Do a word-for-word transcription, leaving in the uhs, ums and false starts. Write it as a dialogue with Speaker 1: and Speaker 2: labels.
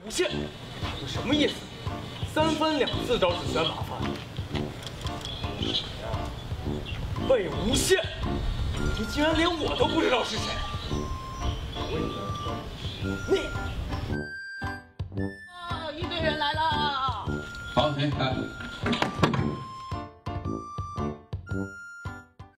Speaker 1: 无限，这什么意思？三番两次找子轩麻烦。魏无羡，你竟然连我都不知道是谁！你
Speaker 2: 啊，一堆人来了！
Speaker 3: 好，停，来。